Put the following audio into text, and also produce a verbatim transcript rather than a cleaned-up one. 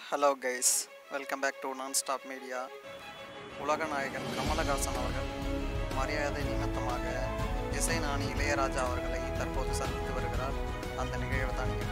Hello guys, welcome back to non stop media. உலக நாயகன் கமலஹாசன் அவர்கள் மரியாதை நிமித்தமாக இசைஞானி இளையராஜா அவர்களை தற்போது சந்தித்து வருகிறார். அந்த நிகழ்வை தான்